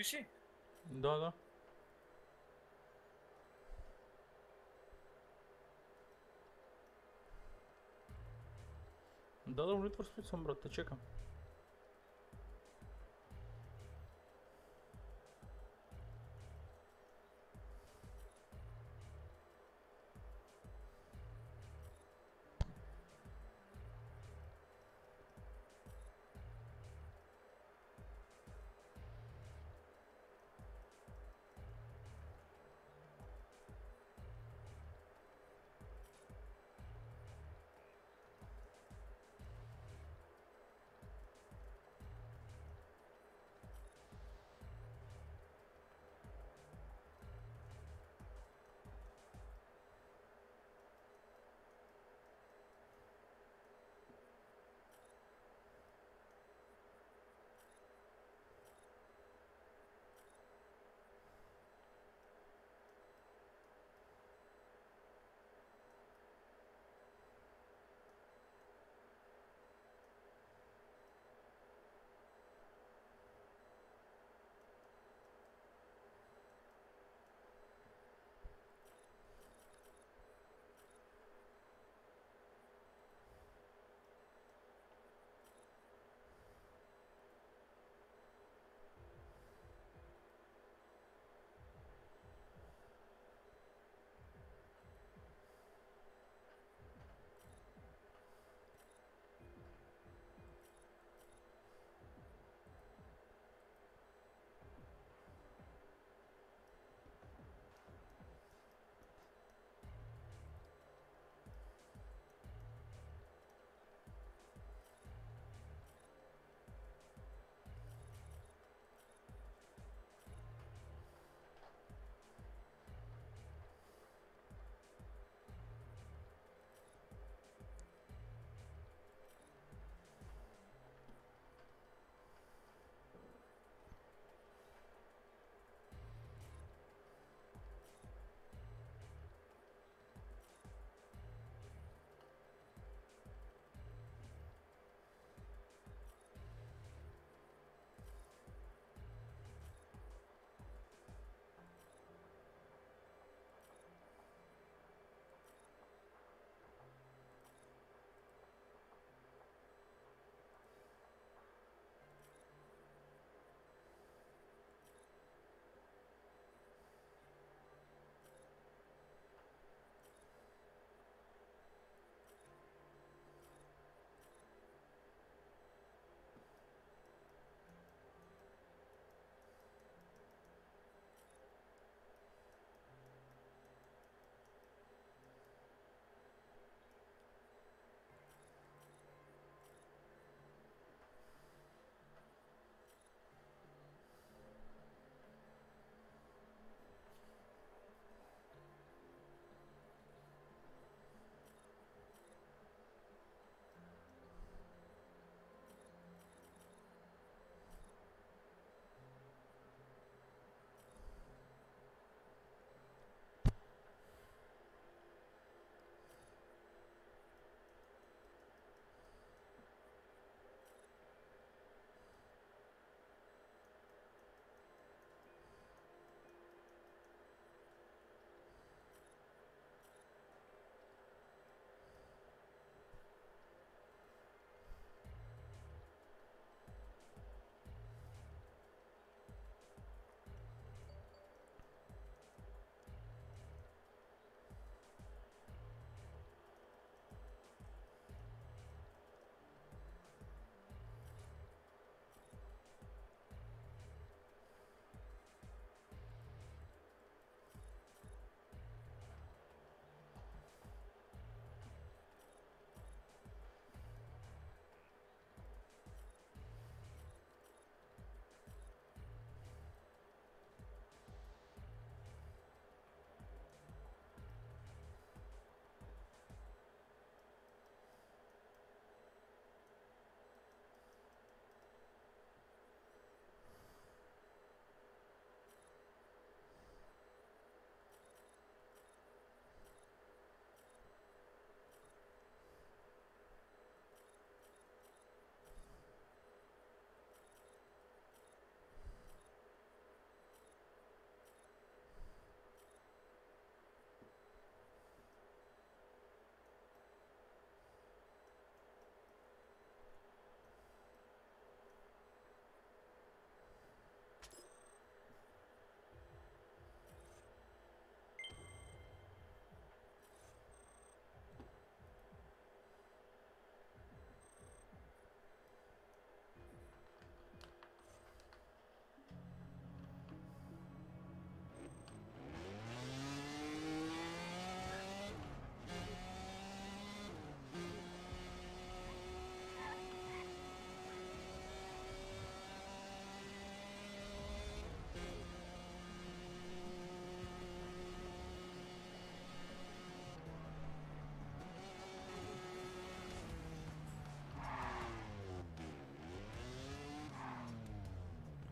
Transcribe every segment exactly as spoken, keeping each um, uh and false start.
P C? Da, da. Da, da, un Need for Speed sam, brate, čekam.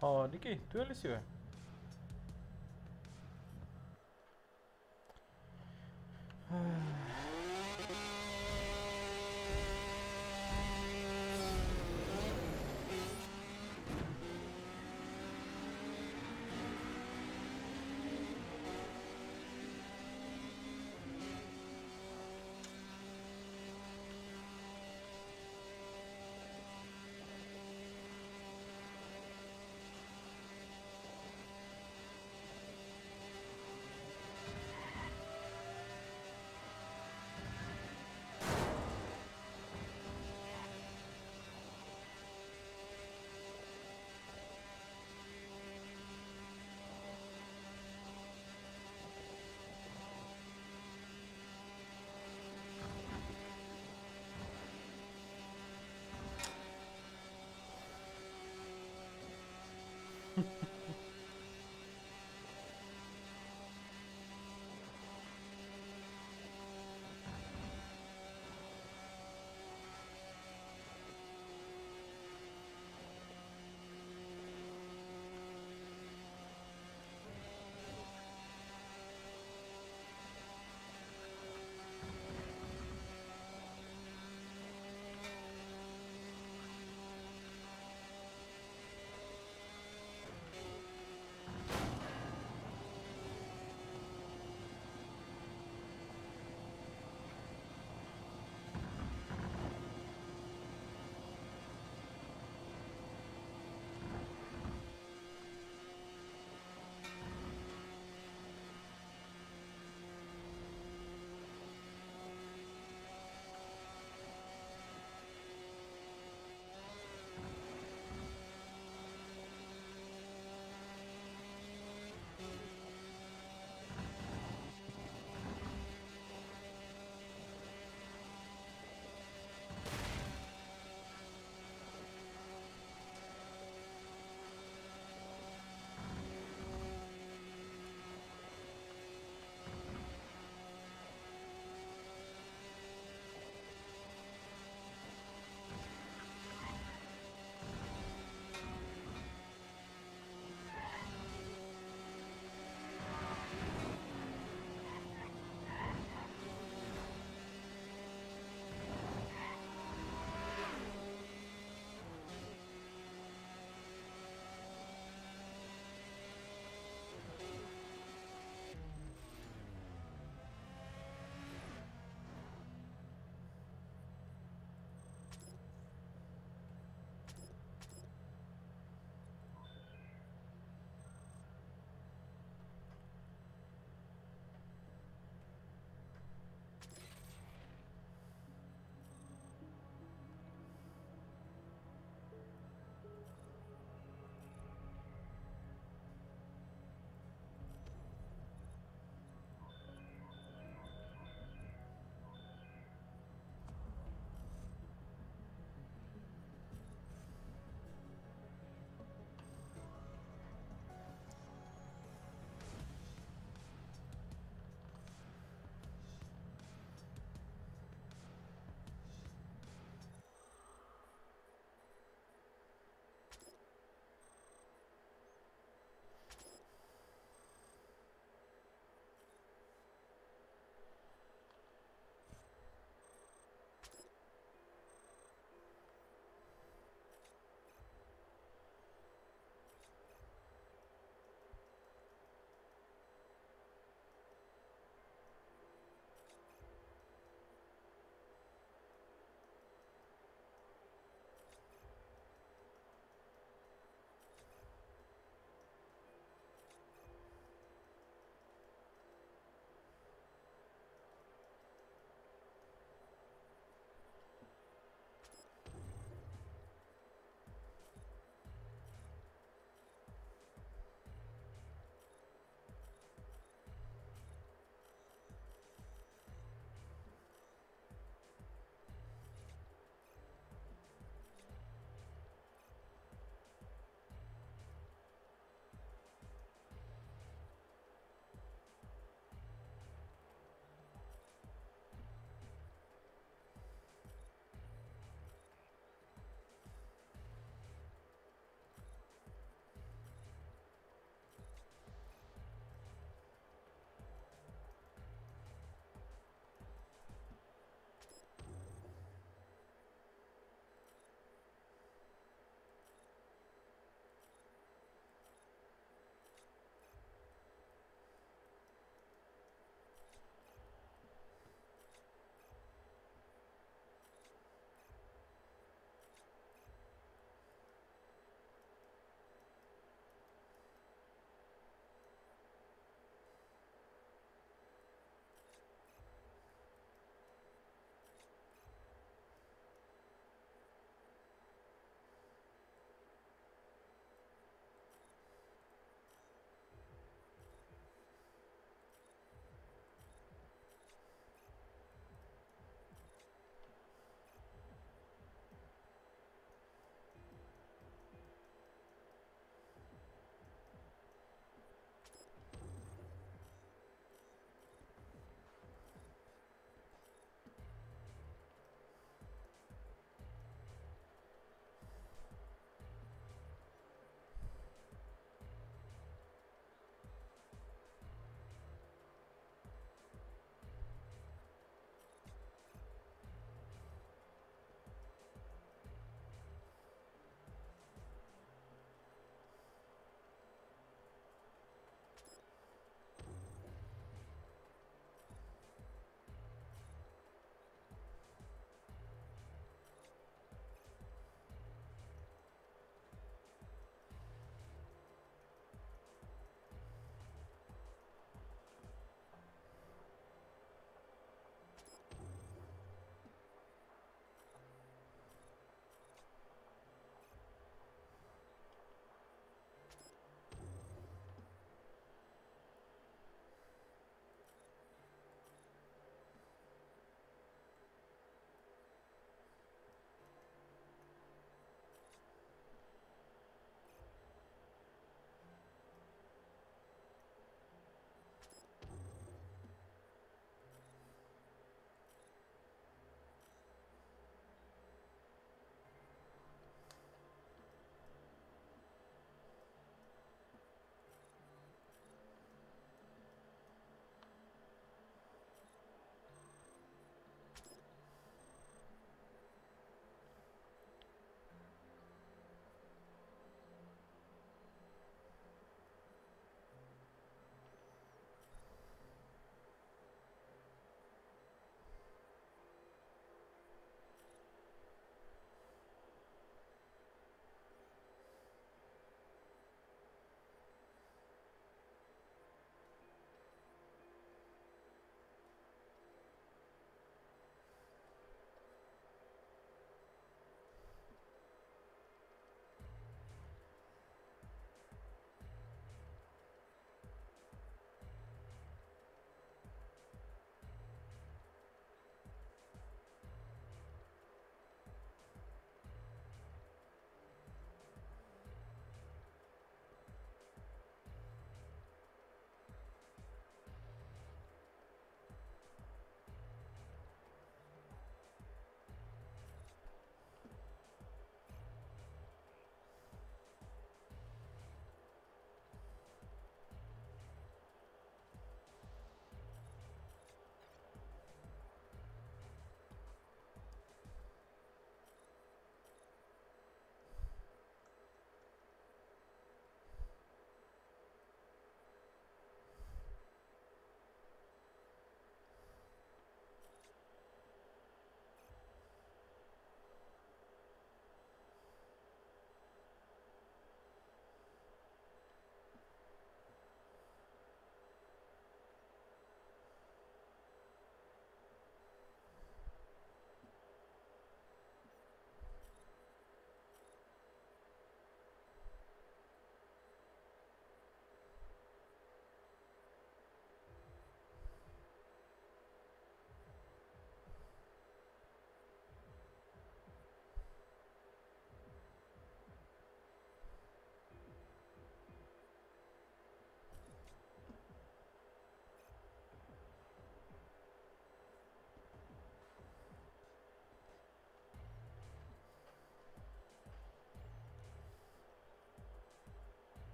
Ja, Dicky, du eller Sue?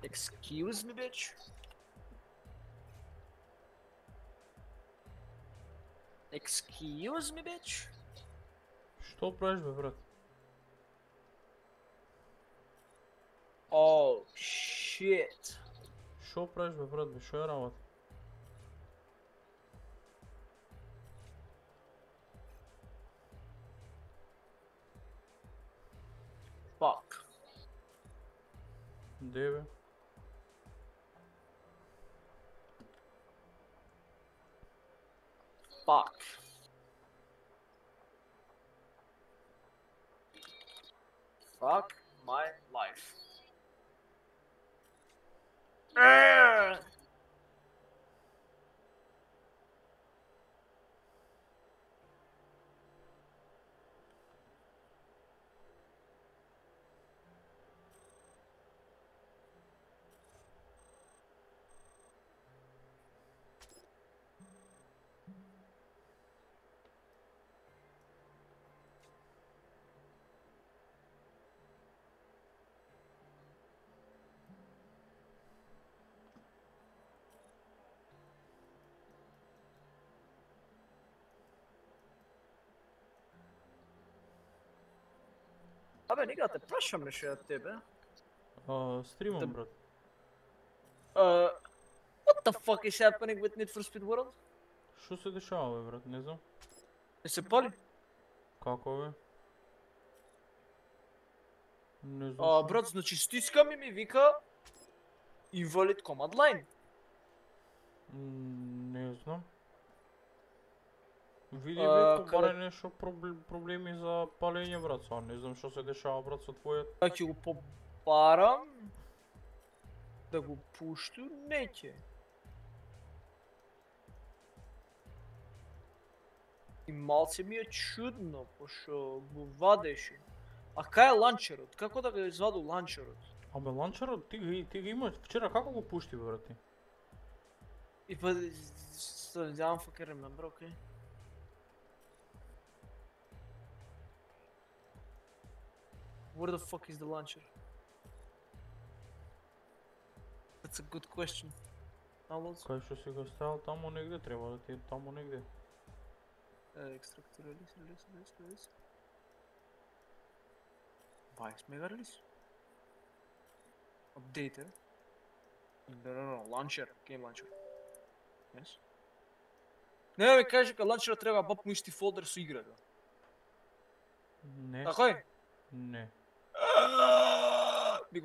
Excuse me, bitch. Excuse me, bitch. Що правиш, бе, брат? Oh, shit. Що правиш, бе, брат, бе? Що е работа? Fuck. Де, бе? Fuck. Fuck my life. Arrgh! Абе, нека те прашам нешто од тебе. А, стримам, Да. брат. Uh, what the fuck is happening with Need for Speed World? Що се дешава, бе, брат? Не знам. Не се пали? Како, бе? Не знам. А, што. брат, значи стиска ми ми вика Invalid Command Line. М, Не знам. Види, А, бе, каде- баре нешто пробл- проблеми за палење, брат, са. Не знам што се дешава, брат, со твојот. Да ќе го побарам да го пушту, неќе. И малце ми е чудно, пошто го вадеше. А кај е ланчерот? Како да го изваду ланчерот? Абе, ланчерот, ти, ги- ти ги имаш. Вчера како го пушти, бе, брат, ти? И па... I don't fucking remember, okay? Where the fuck is the launcher? That's a good question. Downloads? Кај што си го ставил таму негде, треба да ти е таму негде. Uh, extract release, release, release, release. Vice mega release. Updated. No, no, no, launcher, game launcher. Yes. Не, ми каже дека ланчерот треба бап му исти фолдер со играта. Не, Така е? не. Би го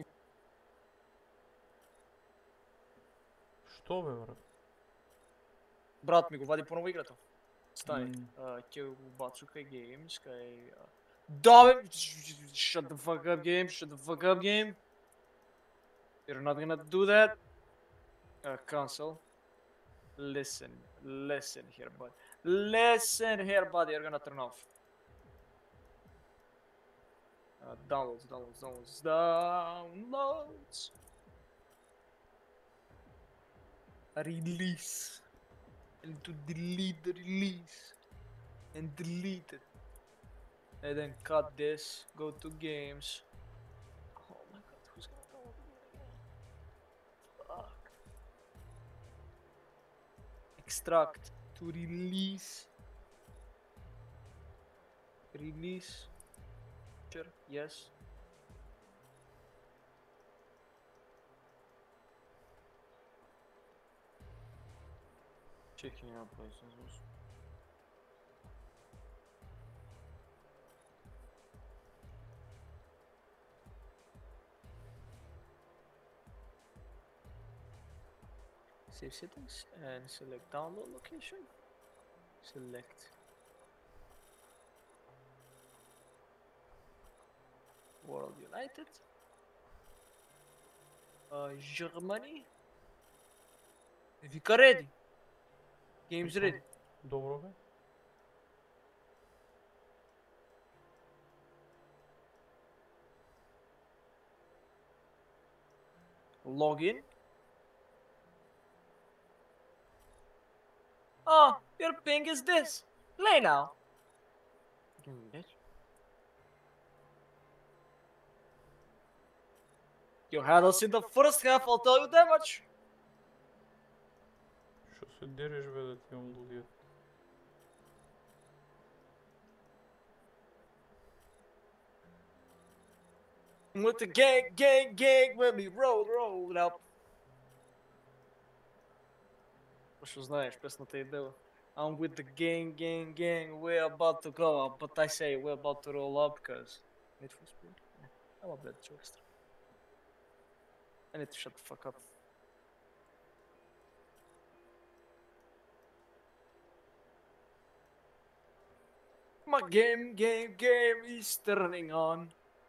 Што, бе, брат? брат ми го вади поново играта. Стани. М. А, ќе го бацу кај games, кај... а, Да бе! Shut the fuck up game, shut the fuck up game. You're not gonna do that. Uh, cancel. Listen, listen here, bud. Listen here, bud. You're gonna turn off. Uh, downloads, downloads, downloads, downloads. Release. I need to delete the release. And delete it. And then cut this. Go to games. Oh my god, who's gonna go over here again? Fuck. Extract to release. Release. Sure, yes. Checking out licenses. Save settings and select download location. Select World United. Uh, Germany. Vika ready. Games ready. Добро, бе. Login. Oh, your ping is this. Play now. Bitch. Your handles in the first half, I'll tell you that much. Що се дереш, бе, да ти имам лудия? With the gang, gang, gang, when we roll, roll up. Що знаєш, песната идея. I'm with the gang, gang, gang, we're about to go up, but I say we're about to roll up, cause... Need for speed? I'm a bit too extra. I need to shut the fuck up. My game, game, game is turning on.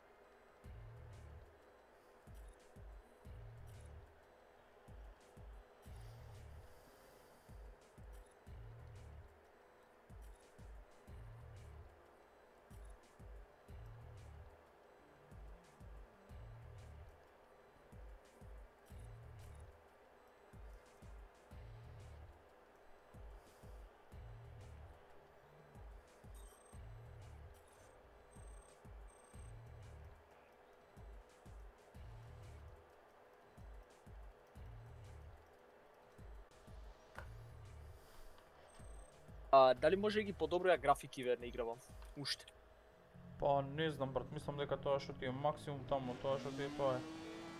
А, дали може да ги подобрија графики на играва? Уште. Па не знам, брат, мислам дека тоа што ти е максимум таму, тоа што ти е тоа е.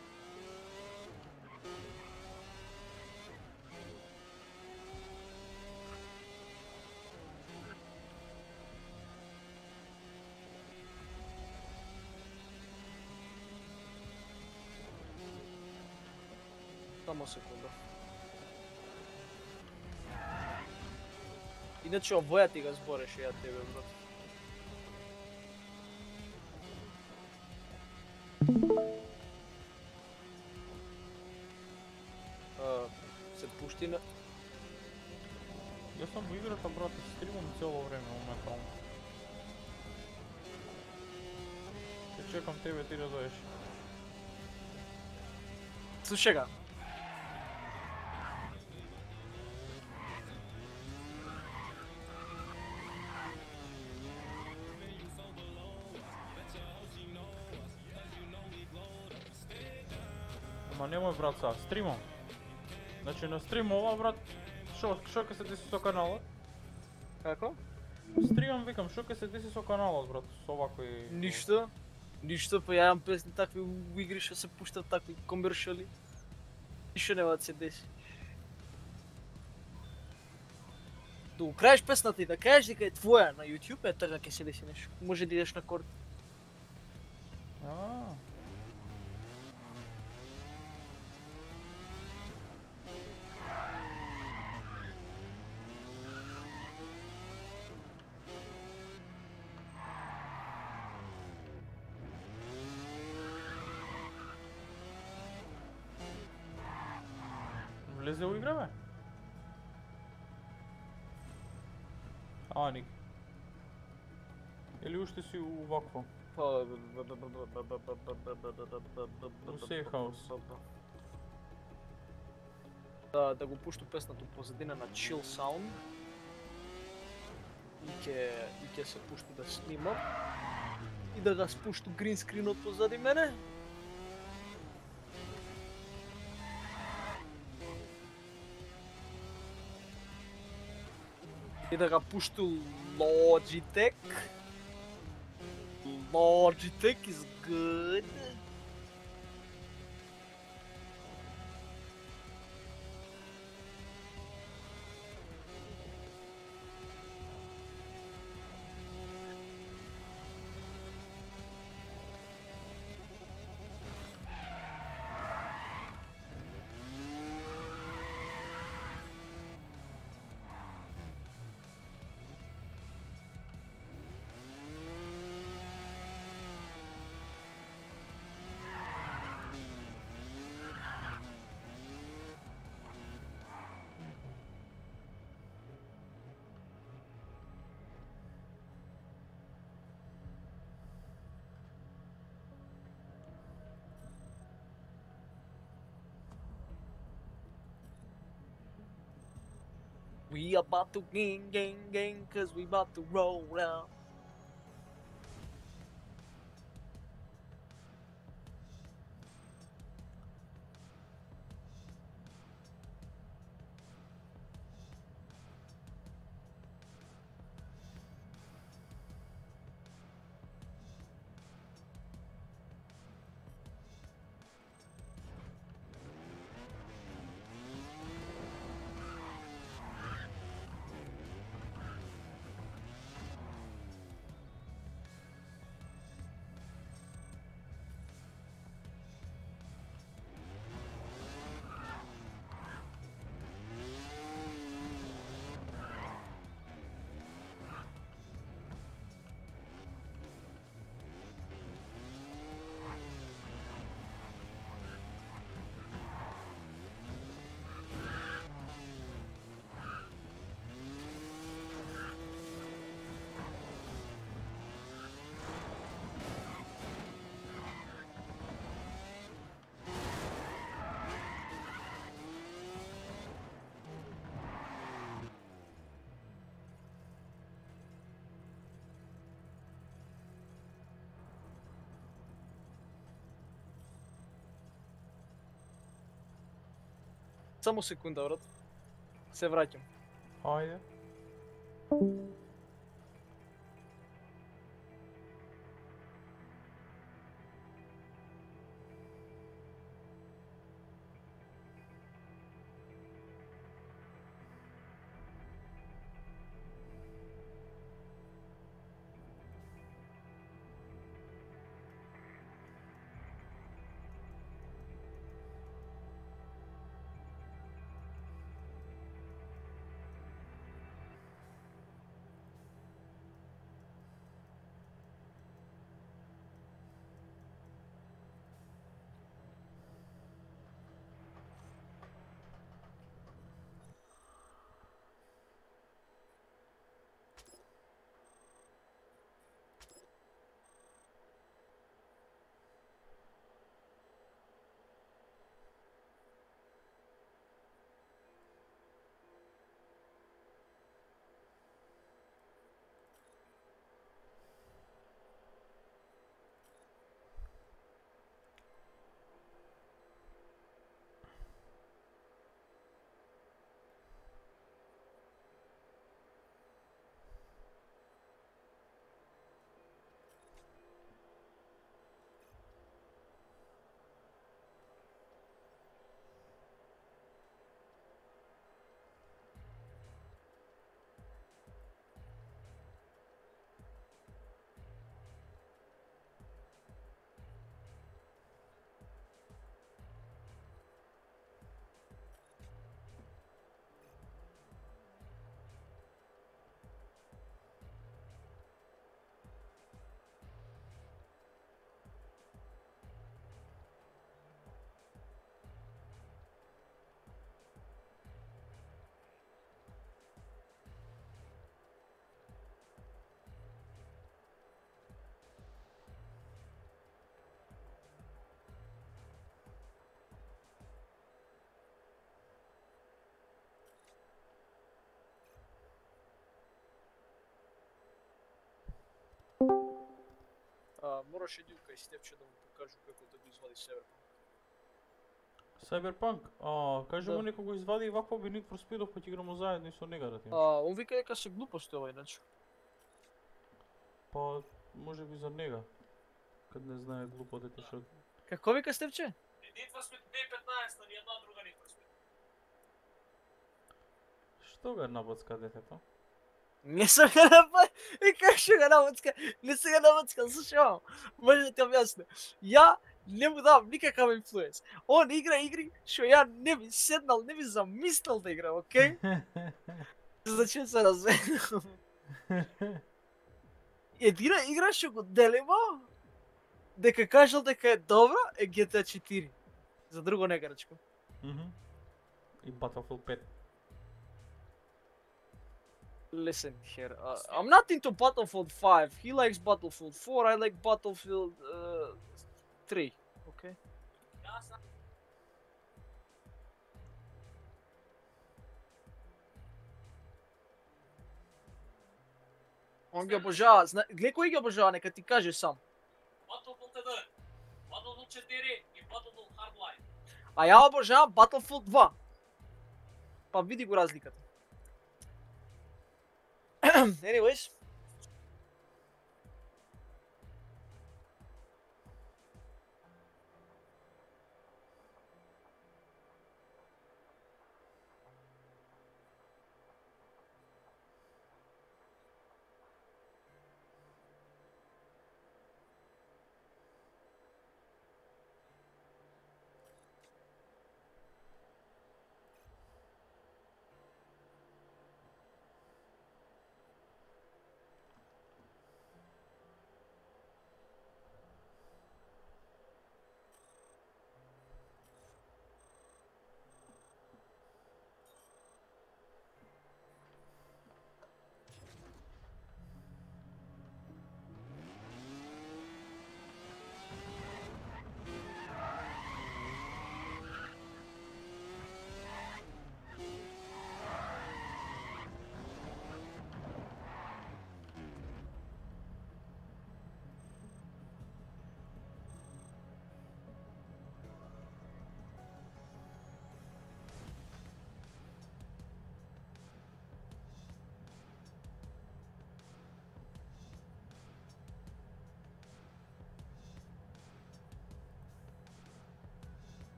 Само секунда. Иначе овоја ти го збореше ја тебе, брат. А, се пушти на... Јас сам во играта, брат, стримам цело време моментално. Те чекам тебе ти да дојдеш. Слушај га. Ма немој, брат, са, стримам. Значи на стрим ова, брат, шо, шо ке се деси со каналот? Како? Стримам, викам, шо ке се деси со каналот, брат, со овакви... Ништо. Ништо, па ја имам песни такви игри што се пуштат такви комершали. Ништо нема да се деси. Да го краеш песната и да кажеш дека е твоја на YouTube, е така ќе се деси нешто. Може да идеш на корт. А. Влезе у игра, бе? А, ник. Или уште си у вакво? Па... У сейф хаус. Да, да го пушту песната позадина на chill sound. И ќе и ќе се пушту да снимам. И да го спушту грин скринот позади мене. И да го пушту Logitech. Logitech is good. We about to gang, gang, gang, cause we about to roll out. Само секунда, брат. Се враќам. Ајде. А, мораше Дилка и Степче да му покажу како да го извади Cyberpunk. Cyberpunk? А, кажи Да. му некој го извади и вакво би Need for Speed па ќе играмо заедно и со нега да ти. А, он вика дека се глупости ова иначе. Па, може би за нега. Кад не знае глупо дете што... Како вика Степче? Need for Speed две хиляди и петнаесета, ни една друга Need for Speed. Што го набоцка детето? Не съм го напад... И как ще го набъцка? Не съм го набъцкал, слушай, мамо. Може да ти обясня. Я не му давам никакъв инфлуенс. Он игра игри, що я не би седнал, не би замислил да играм, окей? Зачем се разведам? Едина игра ще го делима, дека кажал дека е добра, е Джи Ти Ей четири. За друго не гарачко. Мгм. И Battlefield пет. Listen here, uh, I'm not into Battlefield five. He likes Battlefield four. I like Battlefield uh, three. Okay. Да, са. Он ги обожава. Зна... Гледай кой ги обожава, нека ти каже сам. Battlefield еден, Battlefield четири и Battlefield Hardline. А я обожавам Battlefield два. Па види го разликата. Anyways.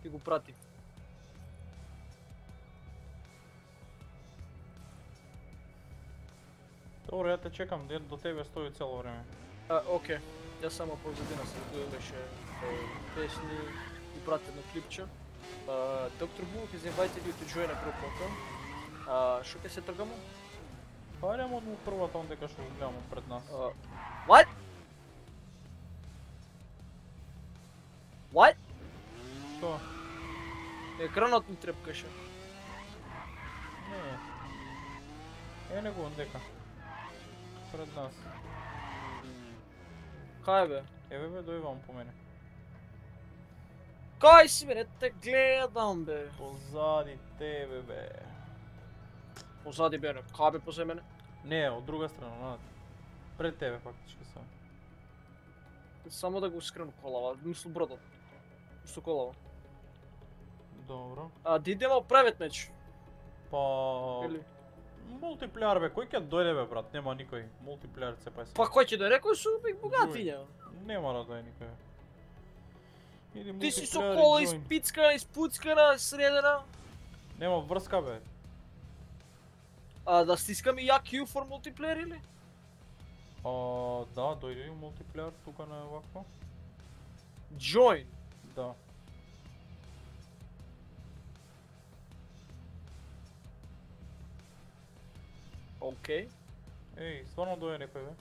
и го прати. Добре, ја те чекам, ден до тебе стои цело време. А, окей. Јас само позадина се гледаше песни и прати едно клипче. Uh, Doctor Bullock is invited you to join a group, okay? Uh, шо ќе се тргамо? Хајдемо од првата ондека што го гледamo пред нас. Uh, what? What? Што? Екранот ми трепкаше. Не. Е него ондека. Пред нас. Кај бе? Еве бе, дојвам по мене. Кај си бе, не те гледам бе. Позади тебе бе. Позади бе, не, кај бе позади мене? Не, од друга страна, над. Пред тебе фактички сам. Само да го скрену колава, мислу бродот. Мислу колава. Добро. А, да идемо правет меч. Па... Или? Мултиплеер бе, кој ќе дојде бе брат? Нема никој. Мултиплеер се па е. Па кој ќе да рекој су биг богатиња? Нема да дојде никој. Иди Ти си со мултиплеер и кола join. испицкана, испуцкана, средена. Нема врска бе. А да стискам и ја Q for multiplayer или? А, да, дојде и мултиплеер тука на вакво. Join. Да. Окей. Еј, стварно дојде некој бе.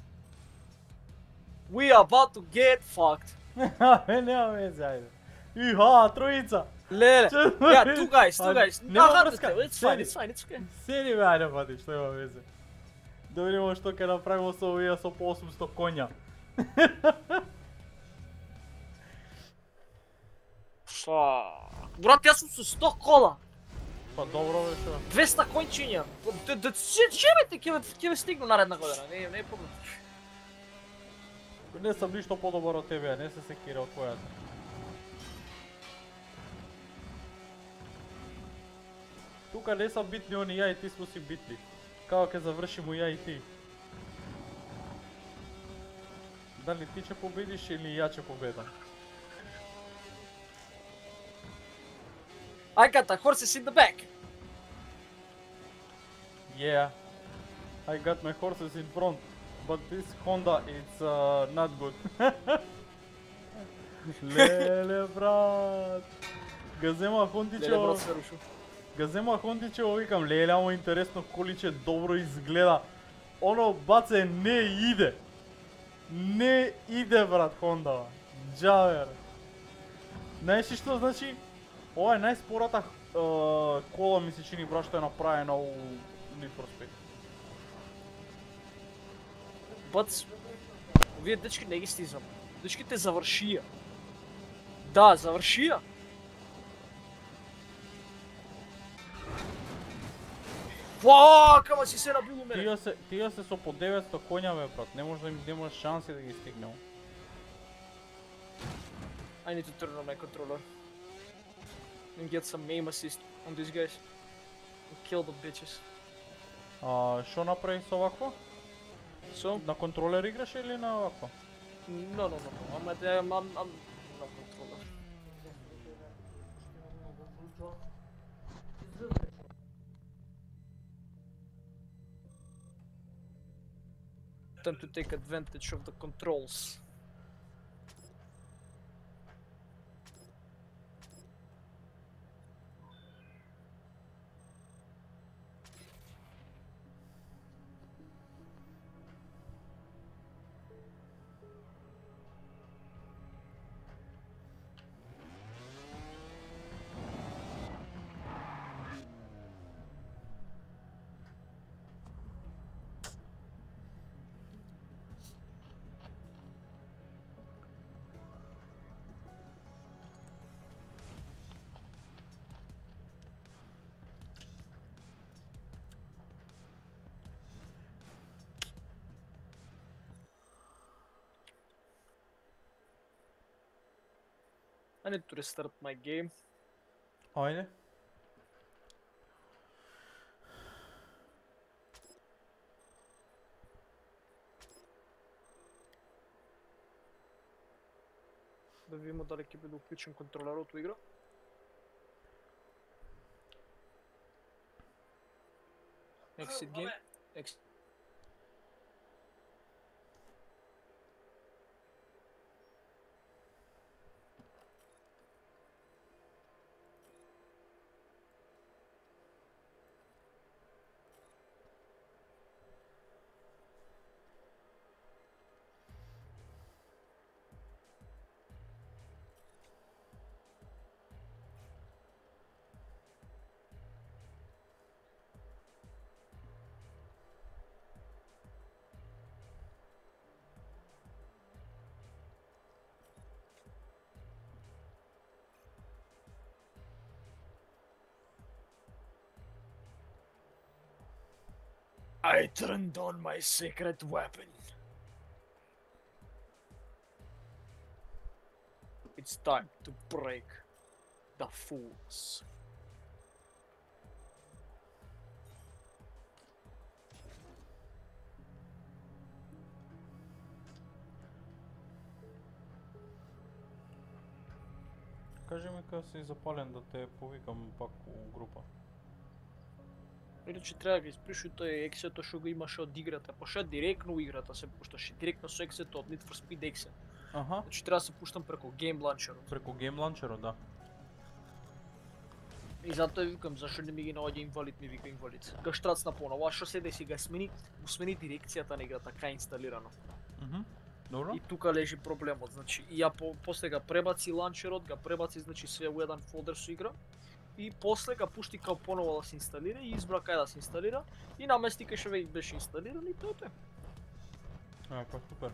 We are about to get fucked. Абе, нема везе, ајде. Иха, тројица. Леле. Чет- Yeah, two guys, two А, guys. нема Aha, врска, it's fine, седи. it's fine, it's okay. Седи бе, ајде пати, што има везе. Да видимо што ќе направимо со овие со по осумсто коња. Fuck. Брат, јас сум со сто кола. Па добро бе што. двеста кончиња. Да, да, шемете, ќе ќе ве стигну наредна година. Не, не е проблем. Не сум ништо подобар од тебе, не се секира од твојата. Тука не са битни они, ја и ти сме си битни. Како ќе завршимо ја и ти. Дали ти ќе победиш или ја ќе победам? I got the horses in the back. Yeah, I got my horses in front, but this Honda it's uh, not good. Леле брат, га зема Леле, Хондичево, брат, се рушу. га зема Хондичево, викам леле, амо интересно количе добро изгледа. Оно баце не иде. Не иде брат Хонда. Джавер. Знаеш ли што значи? Ова е најспората е, кола ми се чини брат што е направена у Need for Speed. Бац, овие дечки не ги стизам. Дечките завршија. Да, завршија. Фак, ама си се набил у мене. Тие се, тие се со по деветсто коња бе брат, не може да им нема шанси да ги стигнемо. I need to turn on my controller. And get some aim assist on these guys. And kill the bitches. А што направи со вакво? So? На контролер играш или на вакво? No, no, no, no. I'm at the, I'm, I'm, I'm no controller. Time to take advantage of the controls. I need to restart my game. Ајде. Да видимо дали ќе биде уклучен контролерот у игра. Exit game. Exit. I turned on my secret weapon. It's time to break the fools. Кажи ми къде си запален да те повикам пак у група. Иначе трябва да ги изприш от този ексето, що го имаше от играта. Поша директно играта се пущаше, директно с ексето от Need for Speed X. Аха, Значи трябва да се пущам преко Game Launcher. преко Game Launcher, да. И затоа викам, зашо не ми ги наоѓа инвалид, ми вика инвалид. Га штрацна понова, што се деси, га смени, го смени дирекцијата на играта, кај инсталирано. Мгм. Добро. И тука лежи проблемот, значи, и ја по, после га пребаци ланчерот, га пребаци, значи, све у еден фолдер со игра. И после га пушти као поново да се инсталира и избра кај да се инсталира и намести кај што веќе беше инсталиран и тоа е. А, па супер.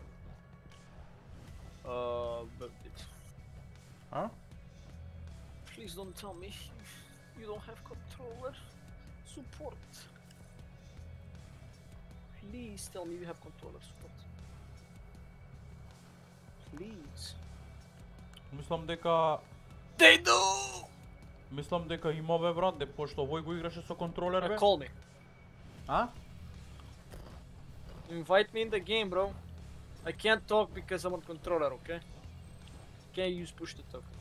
Uh, А? Please don't tell me you don't have controller support. Please tell me you have controller support. Please. Мислам дека... They do! Мислам дека има бе брат, де пошто овој го играше со контролер бе. Uh, call me. А? Invite me in the game, bro. I can't talk because I'm on controller, okay? Can't use push to talk.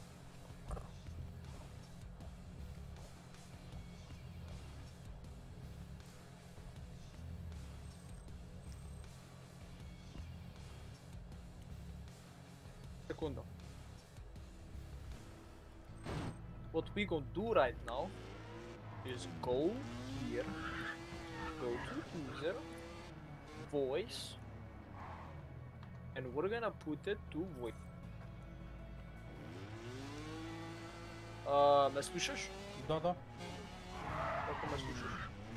Secundo. What we gonna do right now is go here, go to user, voice, and we're gonna put it to voice. Uh, ме слушаш? Да, да. Ако ме слушаш?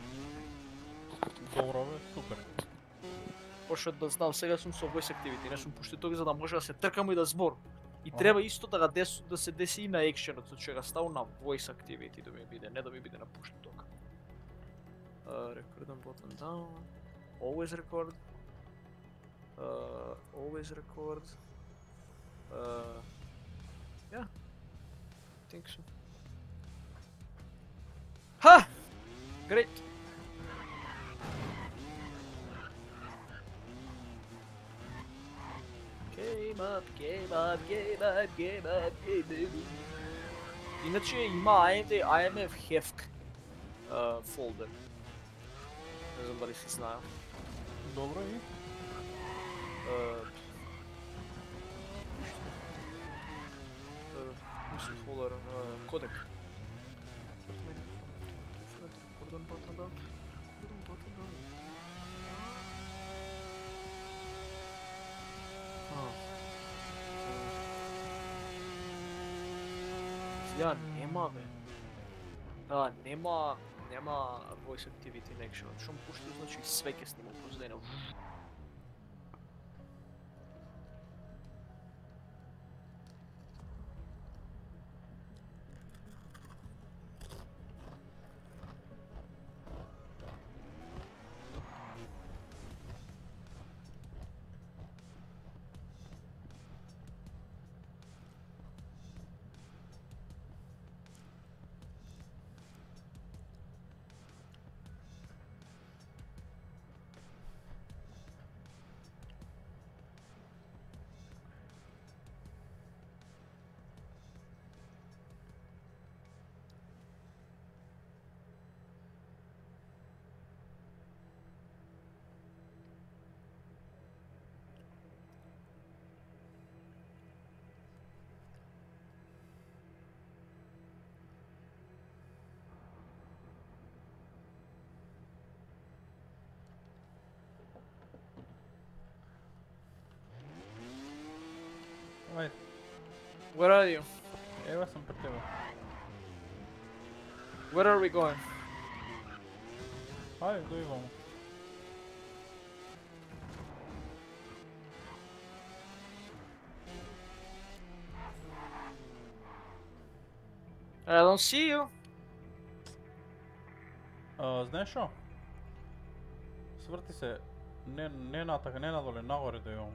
Добро бе, супер. Почна да знам, сега сум со voice activity, не сум пуштил тога за да може да се тркам и да збор. И Аха. треба исто да, го дес, да се деси и на екшенот, со че га ставам на voice activity да ми биде, не да ми биде на push to talk. Uh, record and button down. Always record. Uh, always record. Uh, yeah. I think so. Ha! Great. Game up, game up, game up, game up, game up. Иначе има A M D A M F Hefk uh, folder. Не знам дали си знаел. Добро и? Uh, uh, мислим folder, uh, кодек. Pardon, button down. Pardon, button down. Сега нема бе. Да, нема, нема voice activity in action. Шум пушти, значи све ќе снима поздено. Ајде. Where are you? Ева съм пред тебе. Where are we going? Ајде, дојдемо. I don't see you. А, знаеш шо? Сврти се. Не, не натака, не надоле, нагоре дојдемо.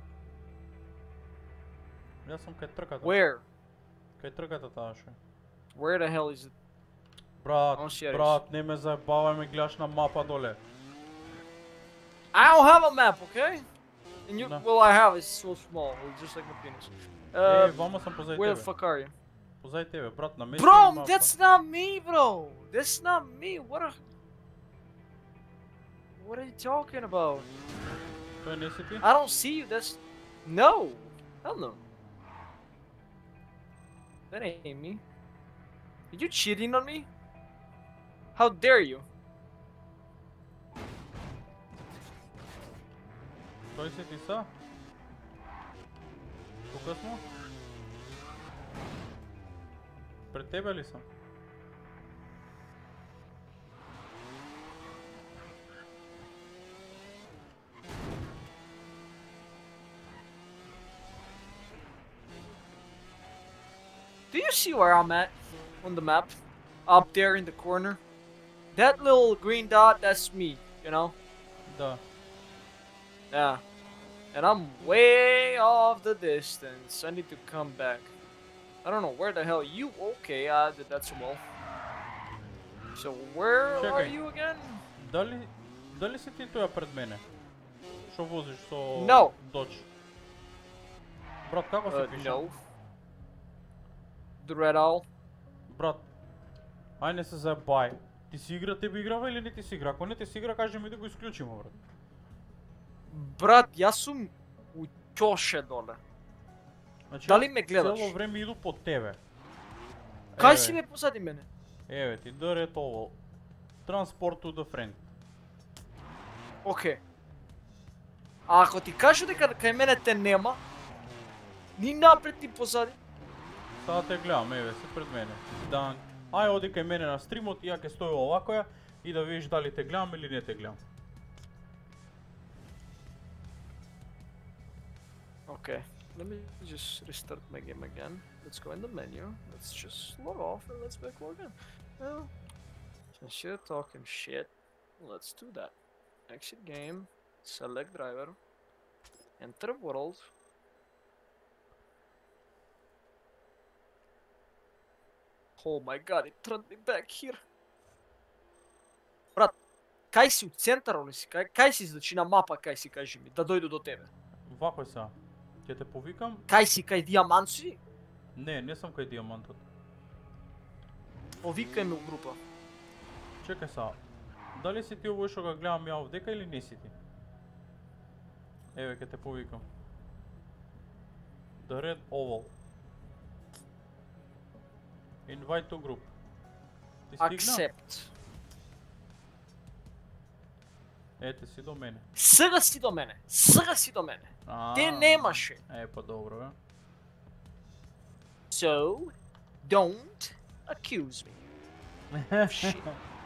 Јас сум кај трката. Where? Кај трката таа шо. Where the hell is it? Брат, I'm serious. брат, не ме заебавај, ме гледаш на мапа доле. I don't have a map, okay? And you, No. well, I have. It's so small, it's just like my penis. Е, Uh, вама сам позади where the тебе. fuck are you? Позади тебе, брат, на место Bro, мапа. that's not me, bro. That's not me. What a. What are you talking about? Тој не си ти? I don't see you. That's no. Hell no. That ain't me. Are you cheating on me? How dare you? Тој си ти са? Тука смо? Пред тебе ли сам? Do you see where I'm at on the map? Up there in the corner? That little green dot, that's me, you know? Да. Yeah. And I'm way off the distance. I need to come back. I don't know where the hell you. Okay, I did that well. So where are Чекай. you again? Дали, дали си ти тоја пред мене? Шо возиш со No. Dodge? Брат, како се Uh, пише? no. The Red Owl. Брат, ај не се заебај. Ти си игра, тебе играва или не ти си игра? Ако не ти си игра, кажи ми да го исклучимо, брат. Брат, јас сум у ќоше доле. Значи, Дали јас ме гледаш? Цело време иду под тебе. Кај Еве, си ме позади мене? Еве ти, дърет ово. Transport to the friend. Окей. А ако ти кажу дека кај мене те нема, ни напред ни позади. Сада те гледам, еве си пред мене. Дан. Ај оди кај мене на стримот и ја ке стои овако ја и да видиш дали те гледам или не те гледам. Okay, let me just restart my game again. Let's go in the menu. Let's just log off and let's back log in. Well, since you're talking shit, let's do that. Exit game, select driver, enter world. Oh my god, it turned me back here. Брат, кај си, у центарот ли си? Кај, кај си, значи на мапа кај си, кажи ми, да дојду до тебе. Вако е сега. Ќе те повикам? Кај си, кај диамант си? Не, не сам кај диамантот. Повикај ме у група. Чекај сега. Дали си ти овој што го гледам ја овдека или не си ти? Еве ќе те повикам. The Red Owl. Invite to group. Ти стигна? Accept. Ете си до мене. Сега си до мене. Сега си до мене. Те немаше. Е, па добро, бе. So, don't accuse me. Shit.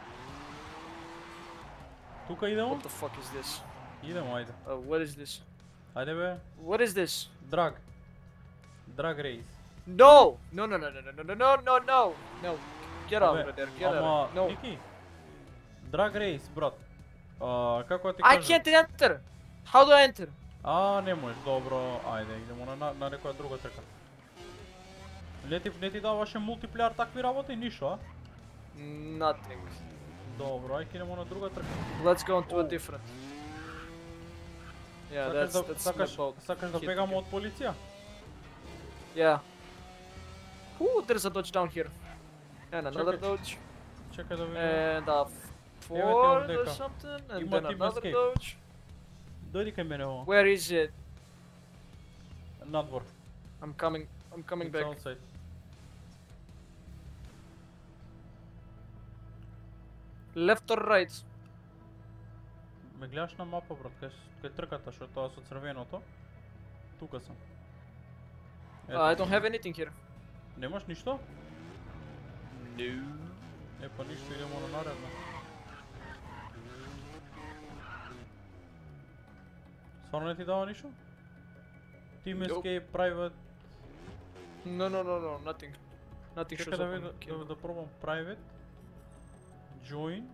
Тука идемо? What the fuck is this? Идемо, ајде. Uh, what is this? Ајде бе. What is this? Драг. Драг рейс. No! No, no, no, no, no, no, no, no, no, no. No. Get out Абе, of there. Get out ама, of there. No. Ники. Драг рейс, брат. А, како да ти I кажам? can't enter. How do I enter? А, не можеш, добро, ајде, идемо на, на, на некоја друга трка. Не ти, не ти даваше мултиплеер такви работи, ништо, а? Nothing. Добро, ајде идемо на друга трка. Let's go into a Oh. different. Yeah, Сакаш that's да, that's сакаш, my boat. сакаш да Hit бегамо again. од полиција? Yeah. Ooh, there's a dodge down here. And another Check it. dodge. Чекај да видам. And a Evo ti Ford or ovdeka. something. And Ima then team another escape. dodge. Дојди кај мене ово. Where is it? Надвор. I'm coming. I'm coming It's back. outside. Left or right? Ме гледаш на мапа, брат, кај, кај трката, што е тоа со црвеното. Тука сум. Ето. Uh, I don't have anything here. Немаш нищо? No. Е, па нищо, идемо на наредно. Сварно не ти дава нищо? Team Nope. Escape, Private... No, no, no, no, nothing. Nothing Чакай shows да, up on видя, the да, да пробвам Private. Join.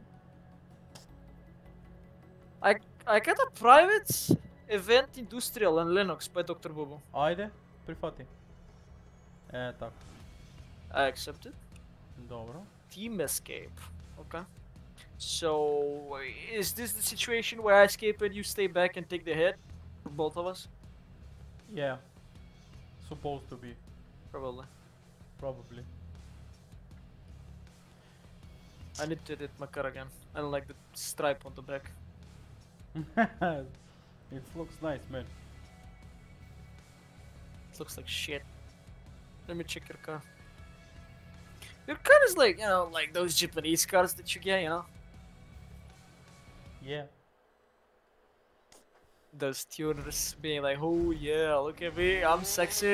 I I got a private event industrial on Linux by doctor Bobo. Айде, прифати. Е, так. I accepted. Добро. Team escape. Okay. So is this the situation where I escape and you stay back and take the hit for both of us? Yeah. Supposed to be. Probably. Probably. I need to edit my car again. I don't like the stripe on the back. It looks nice, man. It looks like shit. Let me check your car. Your car is like, you know, like those Japanese cars that you get, you know? Yeah. Those tuners being like, oh yeah, look at me, I'm sexy.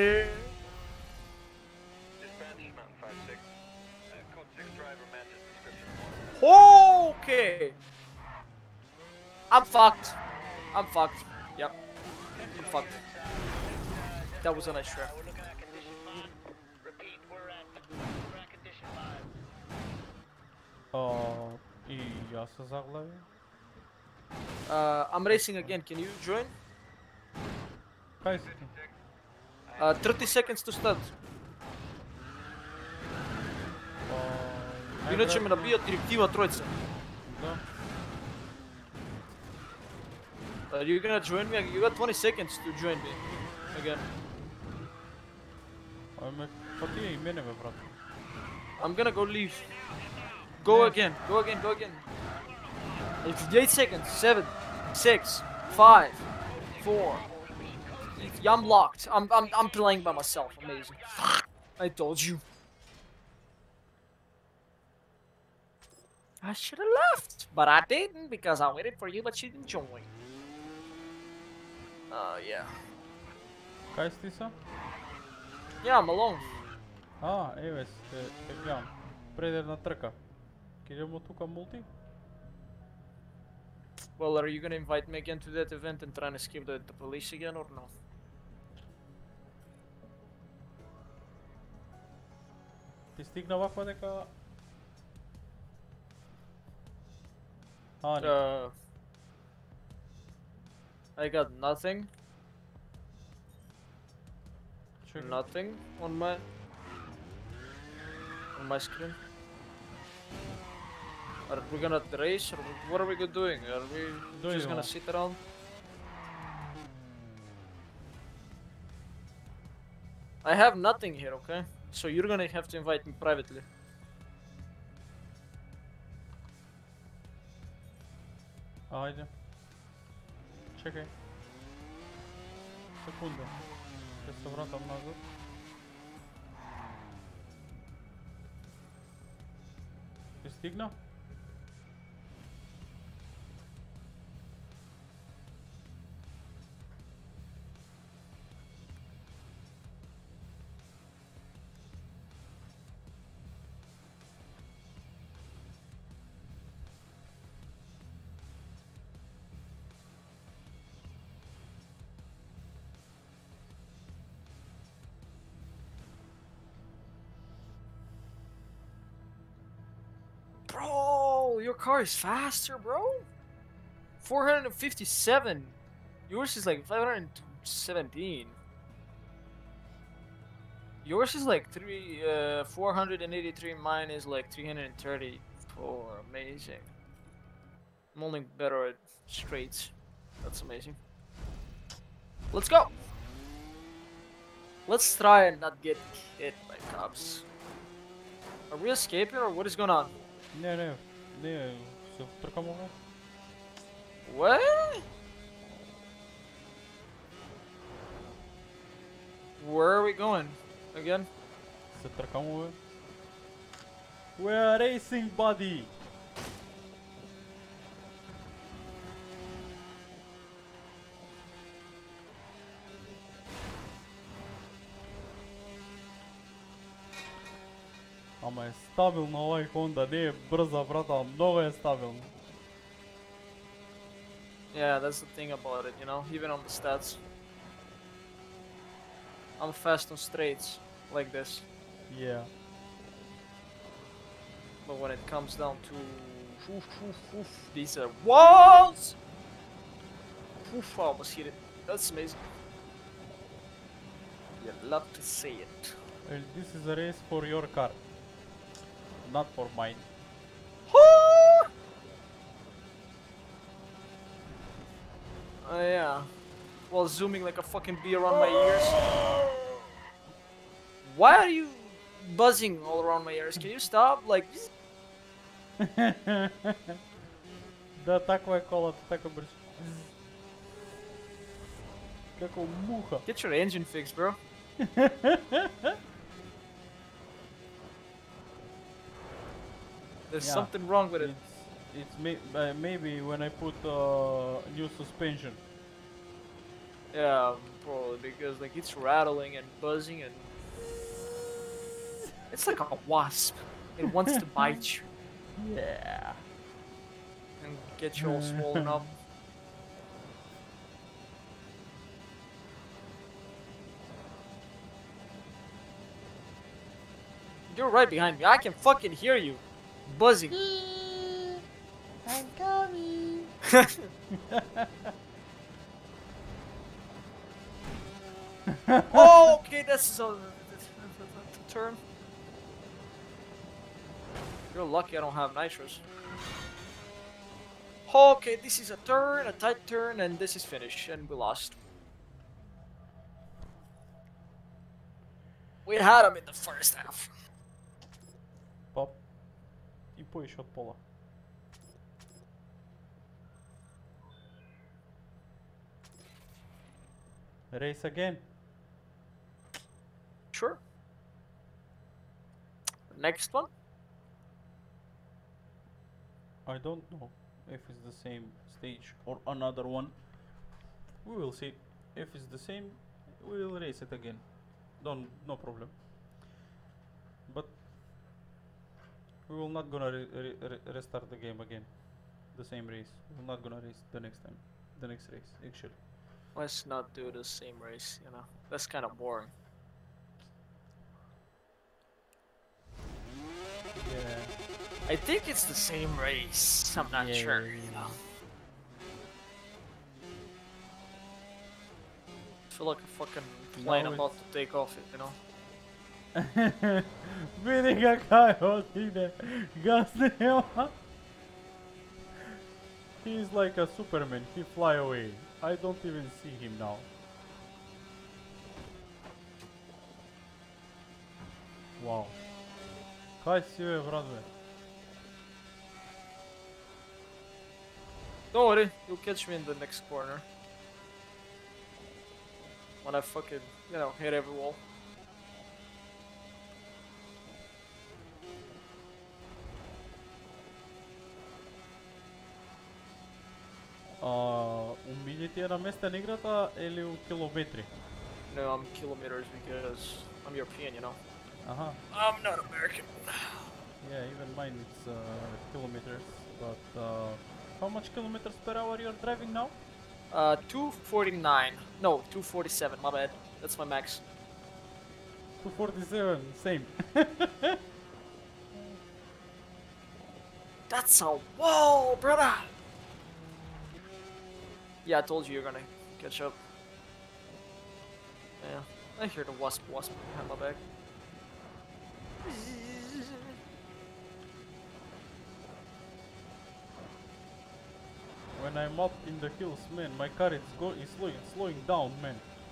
Dispatch, Mountain five six. Uh, code six driver matches description. Okay. I'm fucked. I'm fucked. Yep. I'm fucked. That was a nice try. We're looking at condition five. Repeat, we're at, we're at condition five. Uh, и аз се заглавя. Uh, I'm racing again. Can you join? Кай си ти? Uh, thirty seconds to start. Uh, Иначе ме набият директива троица. Да. Uh, you're gonna join me? You got twenty seconds to join me. Again. Ами, па ти и мене бе, брат. I'm gonna go leave. Go Yeah. again. Go again. Go again. eight seconds. Seven, six, five, four. Yeah, I'm locked. I'm I'm I'm playing by myself. Amazing. I told you. I should have left, but I didn't because I waited for you, but you didn't join. Uh, yeah. Кай си ти са? Yeah, I'm alone. А, еве, те, те гледам. Предерна трка. Кидемо тука мулти? Well, are you gonna invite me again to that event and try and escape the, the police again, or no? Ти стигна ваква дека... А, не. Uh, I got nothing. Чекай. Nothing on my on my screen. Are we gonna race, or what are we go- doing? Are we Doing just gonna what? sit around? I have nothing here, okay? So you're gonna have to invite me privately. Ајде. Чекај. Секунда. Ќе се вратам назад. Ти стигна? Bro, your car is faster, bro. four hundred fifty-seven. Yours is like five hundred seventeen. Yours is like three, uh, four hundred eighty-three. Mine is like three hundred thirty-four. Amazing. I'm only better at straights. That's amazing. Let's go. Let's try and not get hit by cops. Are we escaping or what is going on? Не, не, не, се втркам овде. What? Where are we going? Again? Се тркам овде. We are racing, buddy! Ама е стабилна ovaj Honda, не е брза брат, ама много е стабилна. Yeah, that's the thing about it, you know, even on the stats. I'm fast on straights, like this. Yeah. But when it comes down to oof, oof, oof, these are walls! Oof, I almost hit it. That's amazing. You love to see it. Well, this is a race for your car. Not for mine. Oh yeah. While zooming like a fucking bee around my ears. Why are you buzzing all around my ears? Can you stop? Like, Да, таква е колата, така бързо. Како муха. get your engine fixed, bro. There's Yeah. something wrong with it. It's, it's may, uh, maybe when I put uh, new suspension. Yeah, probably because like it's rattling and buzzing and it's like a wasp. It wants to bite you Yeah. and get you all swollen up. You're right behind me. I can fucking hear you buzzing. I'm coming. Oh, okay, that's a turn. You're lucky I don't have nitros. Okay, this is a turn, a tight turn, and this is finish, and we lost. We had him in the first half. Pop. И поиш от пола. Race again. Sure. Next one? I don't know if it's the same stage or another one. We will see. If it's the same, we will race it again. Don't, no problem. But we will not gonna re re re restart the game again. The same race. We're not gonna race the next time. The next race, actually. Let's not do the same race, you know. That's kind of boring. Yeah. I think it's the same race. I'm not sure, you know. I feel like a fucking plane No, about to take off, you know. Vidi ga kaj ide. Gas nema. He's like a Superman. He fly away. I don't even see him now. Wow. Kaj si je, bratve? Don't worry, you'll catch me in the next corner. When I fucking, you know, hit every wall. Uh, у мили ти е наместен играта или у километри? No, I'm kilometers because I'm European, you know. Aha. I'm not American. Yeah, even mine it's uh, kilometers. But uh, how much kilometers per hour you're driving now? Uh, two forty-nine. No, two forty-seven, my bad. That's my max. two forty-seven, same. That's a wall, brother! Yeah, I told you you're gonna catch up. Yeah, I hear the wasp wasp behind my back. When I'm up in the hills, man, my car is go is slowing, slowing down, man.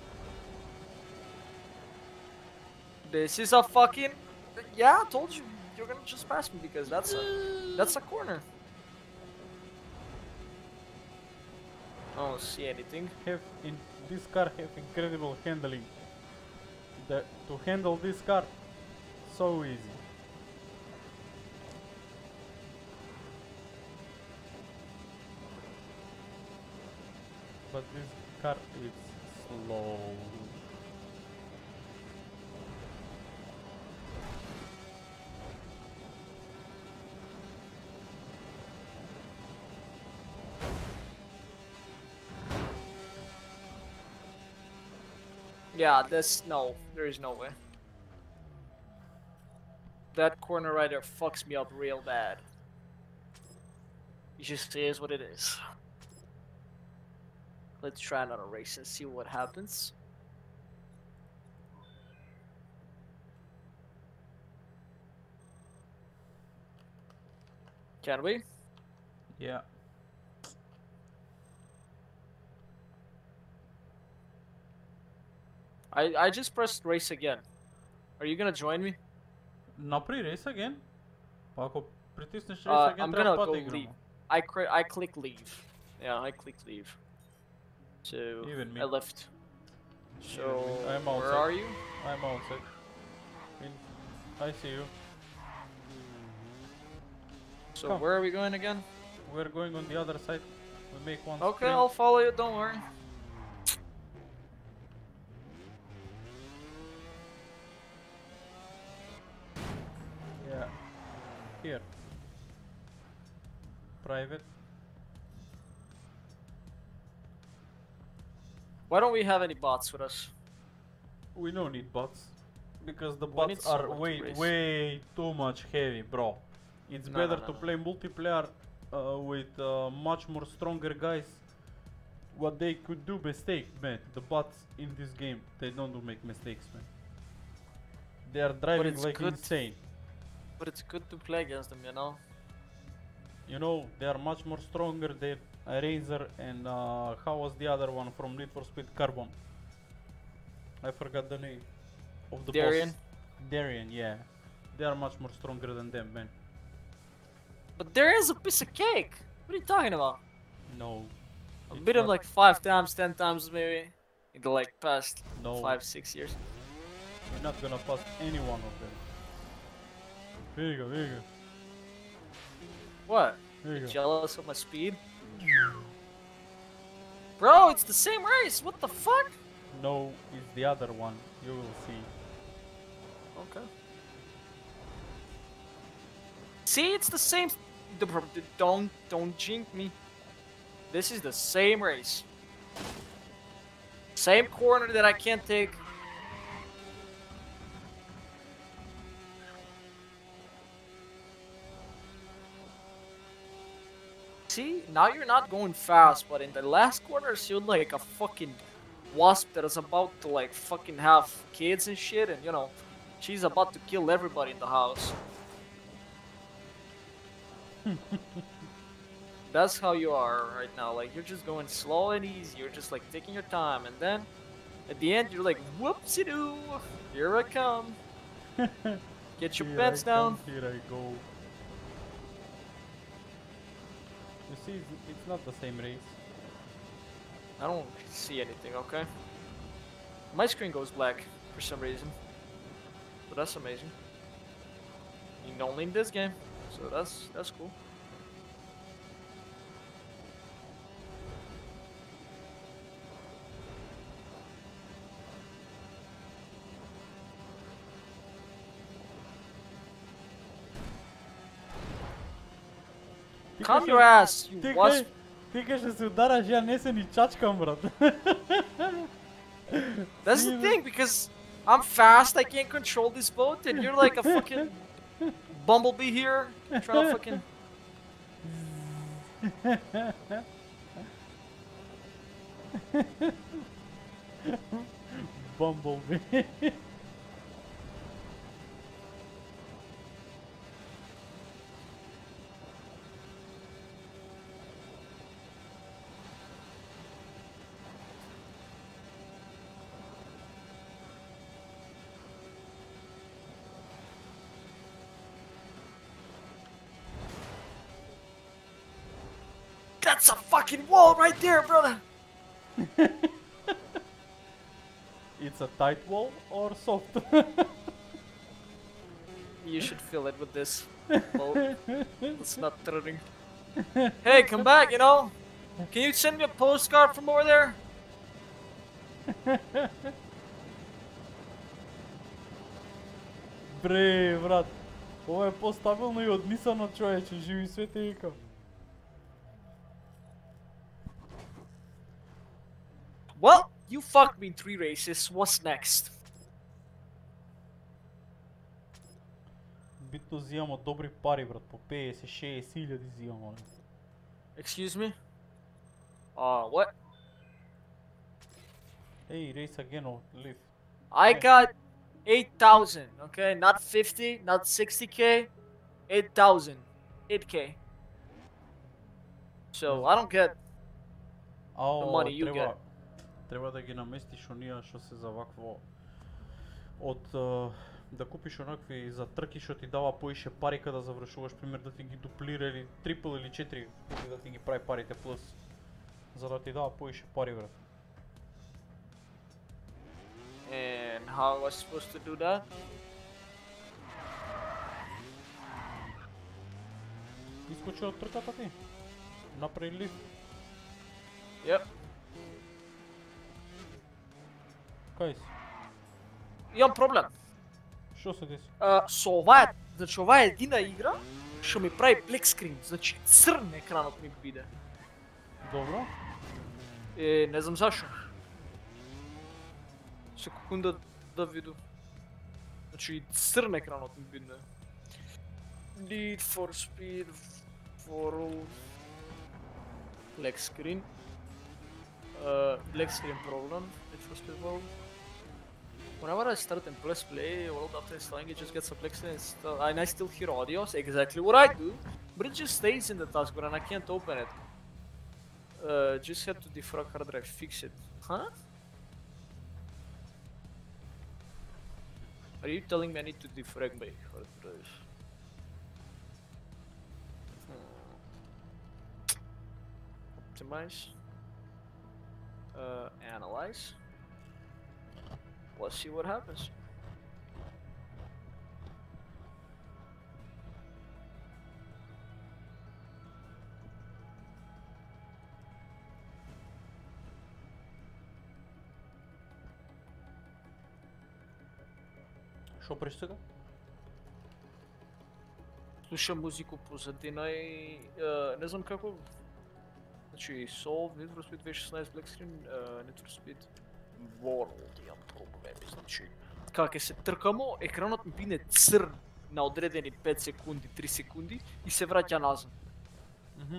This is a fucking... Yeah, I told you you're gonna just pass me because that's a... That's a corner. I don't see anything. Have in this car have incredible handling. The to handle this car, so easy. But this car is slow. Yeah, this no, there is no way. That corner right there fucks me up real bad. It just is what it is. Let's try another race and see what happens. Can we? Yeah. I I just pressed race again. Are you gonna join me? Направи race again. Pa ako pritisneš race Uh, again, I'm трябва gonna пак go да играме. leave. I cr I click leave. Yeah, I click leave. So Even me. I left. So me. I'm where outside. are you? I'm outside. In. I see you. So Come. where are we going again? We're going on the other side. We make one Okay, sprint. I'll follow you. Don't worry. Yeah. Here. Private. Why don't we have any bots with us? We don't need bots. Because the We need bots are someone to way, race. way too much heavy, bro. It's No, better no, no, to no. play multiplayer uh, with uh, much more stronger guys. What they could do mistake, man. The bots in this game, they don't do make mistakes, man. They are driving it's like good. insane. But it's good to play against them, you know? You know, they are much more stronger than Razor and uh, how was the other one from Need for Speed Carbon? I forgot the name of the Darien? boss. Darien, yeah. They are much more stronger than them, man. But there is a piece of cake! What are you talking about? No. I it's beat him not- like five times, ten times maybe. In the like past No. five, six years. You're not gonna pass any one of them. Here you go, here you go. What? Here you go. Jealous of my speed? Bro, it's the same race! What the fuck? No, it's the other one. You will see. Okay. See, it's the same. the- the- Don't, don't jinx me. This is the same race. Same corner that I can't take. See, now you're not going fast, but in the last corners you're like a fucking wasp that is about to like fucking have kids and shit, and you know, she's about to kill everybody in the house. That's how you are right now. Like, you're just going slow and easy. You're just like taking your time, and then at the end you're like, whoopsie-doo, here I come. Get your Here pants I down. come, here I go. You see, it's, it's not the same race. I don't see anything, okay? My screen goes black for some reason. But that's amazing. You only in this game, so that's that's cool. Ти Calm кажеш- your ass, you Ти wasp. кажеш- Ти кажеш да се удараш, я не се ни чачкам, брат. That's the See, thing, because I'm fast, I can't control this boat, and you're like a fucking bumblebee here, trying to fucking... Bumblebee. That's a fucking wall right there, brother! It's a tight wall or soft? You should fill it with this boat. It's not threatening. Hey, come back, you know? Can you send me a postcard from over there? Бре, брат. Ова е по-стабилно и од Nissan, човече, живи свете вика. Well, you fucked me in three races. What's next? Битно взимamo добри пари, брат, по петдесет шейсет хиляди взимamo. Excuse me? Uh, what? Hey, race again or leave. I Yeah. got eight thousand, okay? Not fifty, not sixty K, eight thousand. eight K. So, I don't get Ао, the money you треба, get. треба да ги наместиш онија што се за вакво од а, да купиш онакви за трки што ти дава поише пари кога да завршуваш, пример да ти ги дуплира или трипл или четири пати да ти ги прави парите плюс, за да ти дава поише пари, брат. And how was I supposed to do that? Искочи од трката ти. Направи лифт. Yep. Кај си? Имам проблем. Што се деси? А, со ова е, значи ова е едина игра што ми прави black screen, значи црн екранот ми биде. Добро. Е, не знам зашо. Секунда да виду. Значи црн екранот ми биде. Need for speed world black screen. Uh, black screen problem. Need for speed world. Whenever I start and press play, world after installing it just gets a black screen install- and I still hear audio, it's exactly what I do, but it just stays in the taskbar and I can't open it. Uh, just had to defrag hard drive, fix it. Huh? Are you telling me I need to defrag my hard drive? Hmm. Optimize. Uh, analyze. Let's see what happens. Што преш сега? Слушам музику позадина и uh, не знам како. Значи Soul, Need for Speed две хиляди и шеснаесет Black Screen, uh, Need for Speed World имам проблеми, значи кога ќе се тркамо, екранот ми бине црн на одредени пет секунди, три секунди и се враќа назад. Мгм.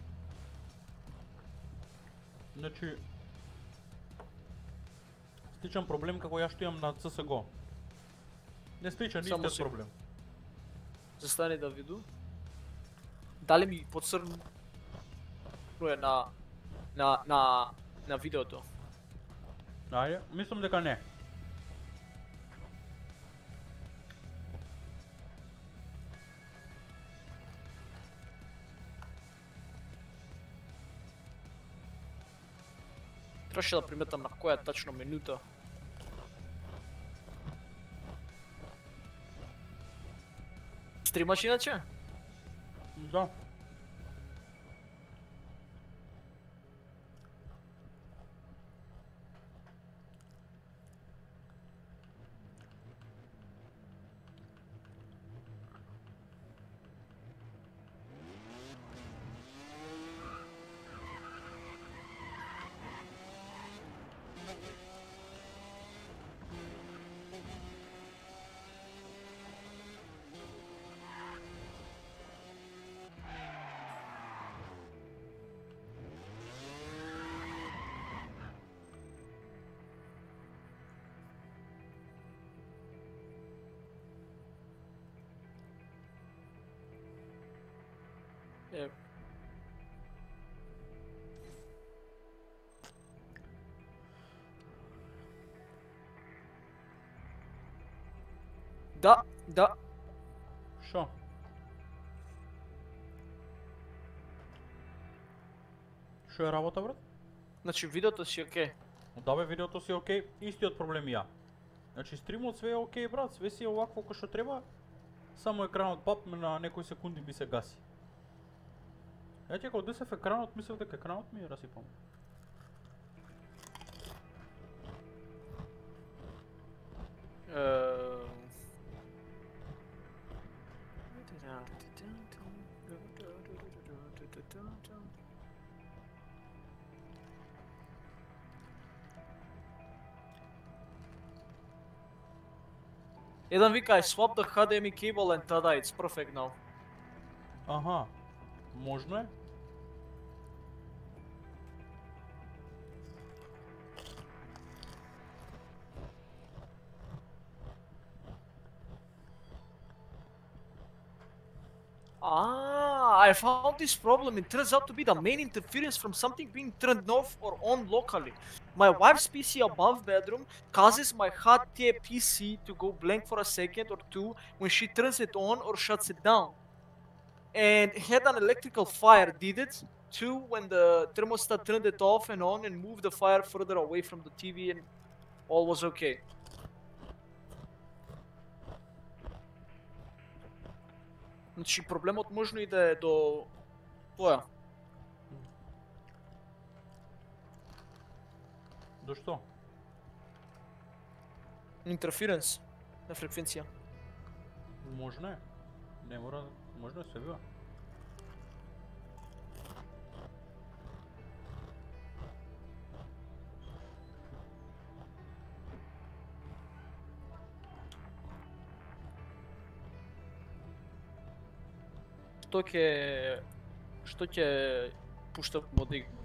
Значи сличен проблем како ја што имам на C S G O. Не сличен, Само истиот се- проблем. Застани да виду. Дали ми поцрн е на на на на видеото. Ајде, мислам дека не. Требаше да приметам на која тачно минута. Стримаш иначе? Да. Е. Да, да. Шо? Шо е работа, брат? Значи видеото си окей. Да бе, видеото си е окей, истиот проблем и ја. Значи стримот све е окей, брат, све си е овакво кој што треба. Само екранот пап на некои секунди би се гаси. Ја ти кога десев екранот, мислев дека екранот ми е расипан. Е, Jedan vika I swapped the H D M I cable and tada it's perfect now. Аха, можно е? Ah, I found this problem. It turns out to be the main interference from something being turned off or on locally. My wife's P C above bedroom causes my hot tier P C to go blank for a second or two when she turns it on or shuts it down. And had an electrical fire, did it too, when the thermostat turned it off and on and moved the fire further away from the T V and all was okay. Значи проблемот можно и да е до тоа. До што? Интерференс на фреквенција. Можно е. Не мора, можно е се бива. Што ќе што ќе пуштам од игра?